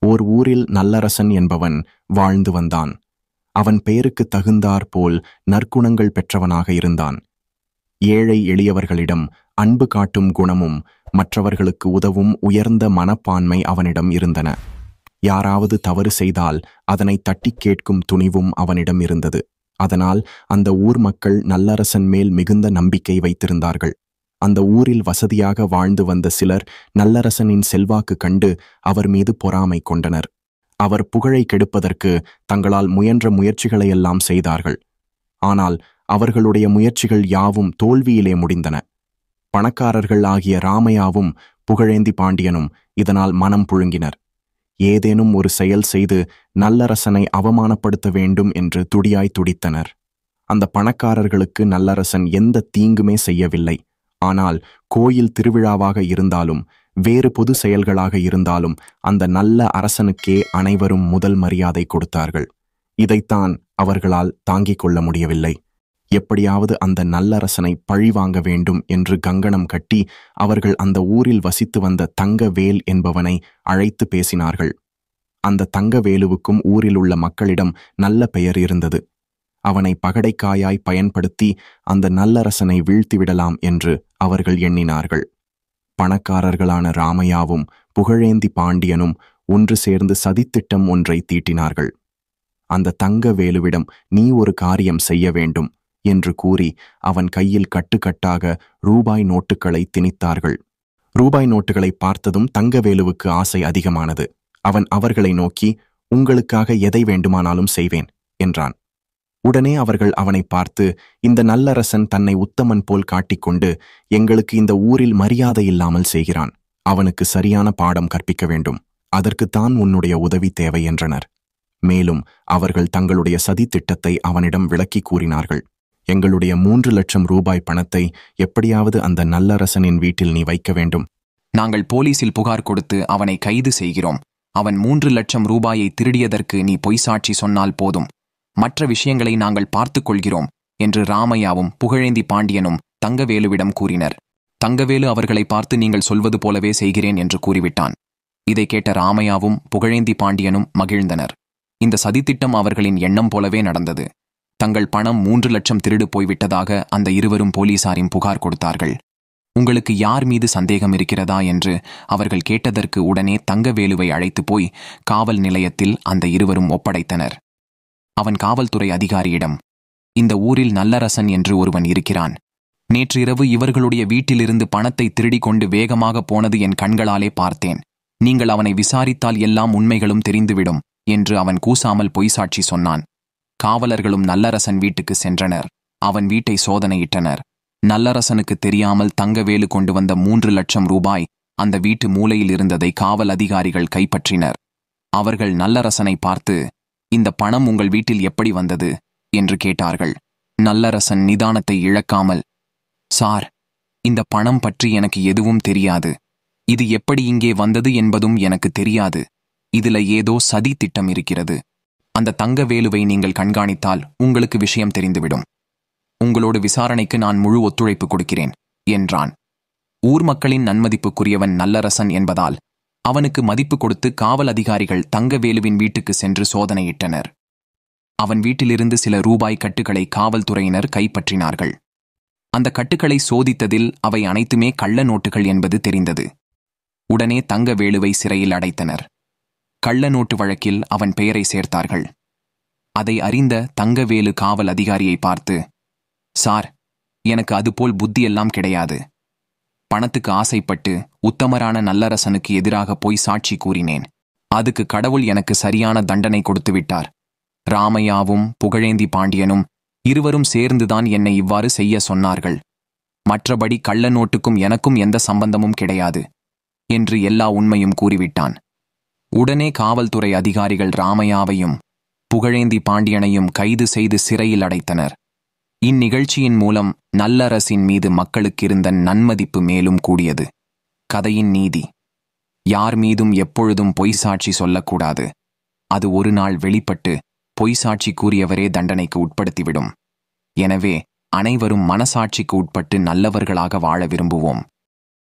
ஓர் ஊரில் நல்லரசன் என்பவன் வாழ்ந்து வந்தான். அவன் பெயருக்கு தகுந்தாற் போல் நற்குணங்கள் பெற்றவனாக இருந்தான். ஏழை எளியவர்களிடம் அன்பு காட்டும் குணமும் மற்றவர்களுக்கு உதவும் உயர்ந்த மனப்பான்மை அவனிடம் இருந்தன. யாராவது தவறு செய்தால் அதனை தட்டிக் கேட்கும் துணிவும் அவனிடம் இருந்தது. அதனால் அந்த ஊர் மக்கள் நல்லரசன் மேல் மிகுந்த நம்பிக்கை வைத்திருந்தார்கள். அந்த ஊரில் வசதியாக வாழ்ந்து வந்த சிலர் நல்லரசனின் செல்வாக்கு கண்டு அவர் மீது பொறாமை கொண்டனர். அவர் புகழை கெடுப்பதற்கு தங்களால் முயன்ற முயற்சிகளையெல்லாம் செய்தார்கள். ஆனால் அவர்களுடைய முயற்சிகள் யாவும் தோல்வியிலே முடிந்தன. பணக்காரர்கள் ஆகிய ராமையாவும் புகழேந்தி பாண்டியனும் இதனால் மனம் புழுங்கினர். ஏதேனும் ஒரு செயல் செய்து நல்லரசனை அவமானப்படுத்த வேண்டும் என்று துடியாய் துடித்தனர். அந்த பணக்காரர்களுக்கு நல்லரசன் எந்த தீங்குமே செய்யவில்லை. ஆனால் கோயில் திருவிழாவாக இருந்தாலும் வேறு பொது செயல்களாக இருந்தாலும் அந்த நல்ல அரசனுக்கே அனைவரும் முதல் மரியாதை கொடுத்தார்கள். இதைத்தான் அவர்களால் தாங்கிக் கொள்ள முடியவில்லை. எப்படியாவது அந்த நல்லரசனை பழிவாங்க வேண்டும் என்று கங்கணம் கட்டி அவர்கள் அந்த ஊரில் வசித்து வந்த தங்கவேல் என்பவனை அழைத்து பேசினார்கள். அந்த தங்கவேலுவுக்கும் ஊரில் உள்ள மக்களிடம் நல்ல பெயர் இருந்தது. அவனை பகடைக்காயாய் பயன்படுத்தி அந்த நல்லரசனை வீழ்த்திவிடலாம் என்று அவர்கள் எண்ணினார்கள். பணக்காரர்களான ராமையாவும் புகழேந்தி பாண்டியனும் ஒன்று சேர்ந்து சதித்திட்டம் ஒன்றை தீட்டினார்கள். அந்த தங்கவேலுவிடம் நீ ஒரு காரியம் செய்ய வேண்டும் என்று கூறி அவன் கையில் கட்டுக்கட்டாக ரூபாய் நோட்டுகளை திணித்தார்கள். ரூபாய் நோட்டுகளை பார்த்ததும் தங்கவேலுவுக்கு ஆசை அதிகமானது. அவன் அவர்களை நோக்கி, உங்களுக்காக எதை வேண்டுமானாலும் செய்வேன் என்றான். உடனே அவர்கள் அவனை பார்த்து, இந்த நல்லரசன் தன்னை உத்தமன் போல் காட்டிக்கொண்டு எங்களுக்கு இந்த ஊரில் மரியாதை இல்லாமல் செய்கிறான். அவனுக்கு சரியான பாடம் கற்பிக்க வேண்டும். அதற்குத்தான் உன்னுடைய உதவி தேவை என்றனர். மேலும் அவர்கள் தங்களுடைய சதி திட்டத்தை அவனிடம் விளக்கி கூறினார்கள். எங்களுடைய 3 லட்சம் ரூபாய் பணத்தை எப்படியாவது அந்த நல்லரசனின் வீட்டில் நீ வைக்க வேண்டும். நாங்கள் போலீசில் புகார் கொடுத்து அவனை கைது செய்கிறோம். அவன் 3 லட்சம் ரூபாயை திருடியதற்கு நீ பொய்சாட்சி சொன்னால் போதும். மற்ற விஷயங்களை நாங்கள் பார்த்துக் கொள்கிறோம் என்று ராமையாவும் புகழேந்தி பாண்டியனும் தங்கவேலுவிடம் கூறினர். தங்கவேலு அவர்களை பார்த்து நீங்கள் சொல்வது போலவே செய்கிறேன் என்று கூறிவிட்டான். இதை கேட்ட ராமையாவும் புகழேந்தி பாண்டியனும் மகிழ்ந்தனர். இந்த சதித்திட்டம் அவர்களின் எண்ணம் போலவே நடந்தது. தங்கள் பணம் 3 லட்சம் திருடு போய்விட்டதாக அந்த இருவரும் போலீசாரின் புகார் கொடுத்தார்கள். உங்களுக்கு யார் மீது சந்தேகம் இருக்கிறதா என்று அவர்கள் கேட்டதற்கு உடனே தங்கவேலுவை அழைத்து போய் காவல் நிலையத்தில் அந்த இருவரும் ஒப்படைத்தனர். அவன் காவல்துறை அதிகாரியிடம், இந்த ஊரில் நல்லரசன் என்று ஒருவன் இருக்கிறான். நேற்று இரவு இவர்களுடைய வீட்டிலிருந்து பணத்தை திருடிக் கொண்டு வேகமாக போனது என் கண்களாலே பார்த்தேன். நீங்கள் அவனை விசாரித்தால் எல்லாம் உண்மைகளும் தெரிந்துவிடும் என்று அவன் கூசாமல் பொய்சாட்சி சொன்னான். காவலர்களும் நல்லரசன் வீட்டுக்கு சென்றனர். அவன் வீட்டை சோதனையிட்டனர். நல்லரசனுக்கு தெரியாமல் தங்கவேலு கொண்டு வந்த 3 லட்சம் ரூபாய் அந்த வீட்டு மூலையில் இருந்ததை காவல் அதிகாரிகள் கைப்பற்றினர். அவர்கள் நல்லரசனை பார்த்து, இந்த பணம் உங்கள் வீட்டில் எப்படி வந்தது என்று கேட்டார்கள். நல்லரசன் நிதானத்தை இழக்காமல், சார், இந்த பணம் பற்றி எனக்கு எதுவும் தெரியாது. இது எப்படி இங்கே வந்தது என்பதும் எனக்கு தெரியாது. இதுல ஏதோ சதி திட்டம் இருக்கிறது. அந்த தங்கவேலுவை நீங்கள் கண்காணித்தால் உங்களுக்கு விஷயம் தெரிந்துவிடும். உங்களோடு விசாரணைக்கு நான் முழு ஒத்துழைப்பு கொடுக்கிறேன் என்றான். ஊர் மக்களின் நன்மதிப்புக்குரியவன் நல்லரசன் என்பதால் அவனுக்கு மதிப்பு கொடுத்து காவல் அதிகாரிகள் தங்கவேலுவின் வீட்டுக்கு சென்று சோதனையிட்டனர். அவன் வீட்டிலிருந்து சில ரூபாய் கட்டுகளை காவல்துறையினர் கைப்பற்றினார்கள். அந்த கட்டுகளை சோதித்ததில் அவை அனைத்துமே கள்ள நோட்டுகள் என்பது தெரிந்தது. உடனே தங்கவேலுவை சிறையில் அடைத்தனர். கள்ள நோட்டு வழக்கில் அவன் பெயரை சேர்த்தார்கள். அதை அறிந்த தங்கவேலு காவல் அதிகாரியை பார்த்து, சார், எனக்கு அதுபோல் புத்தியெல்லாம் கிடையாது. பணத்துக்கு ஆசைப்பட்டு உத்தமரான நல்லரசனுக்கு எதிராக போய் சாட்சி கூறினேன். அதுக்கு கடவுள் எனக்கு சரியான தண்டனை கொடுத்து விட்டார். ராமையாவும் புகழேந்தி பாண்டியனும் இருவரும் சேர்ந்துதான் என்னை இவ்வாறு செய்ய சொன்னார்கள். மற்றபடி கள்ள நோட்டுக்கும் எனக்கும் எந்த சம்பந்தமும் கிடையாது என்று எல்லா உண்மையும் கூறிவிட்டான். உடனே காவல்துறை அதிகாரிகள் ராமையாவையும் புகழேந்தி பாண்டியனையும் கைது செய்து சிறையில் அடைத்தனர். இந்நிகழ்ச்சியின் மூலம் நல்லரசின் மீது மக்களுக்கு இருந்த நன்மதிப்பு மேலும் கூடியது. கதையின் நீதி: யார் மீதும் எப்பொழுதும் பொய்சாட்சி சொல்லக்கூடாது. அது ஒரு நாள் வெளிப்பட்டு பொய்சாட்சி கூறியவரே தண்டனைக்கு உட்படுத்திவிடும். எனவே அனைவரும் மனசாட்சிக்கு உட்பட்டு நல்லவர்களாக வாழ விரும்புவோம்.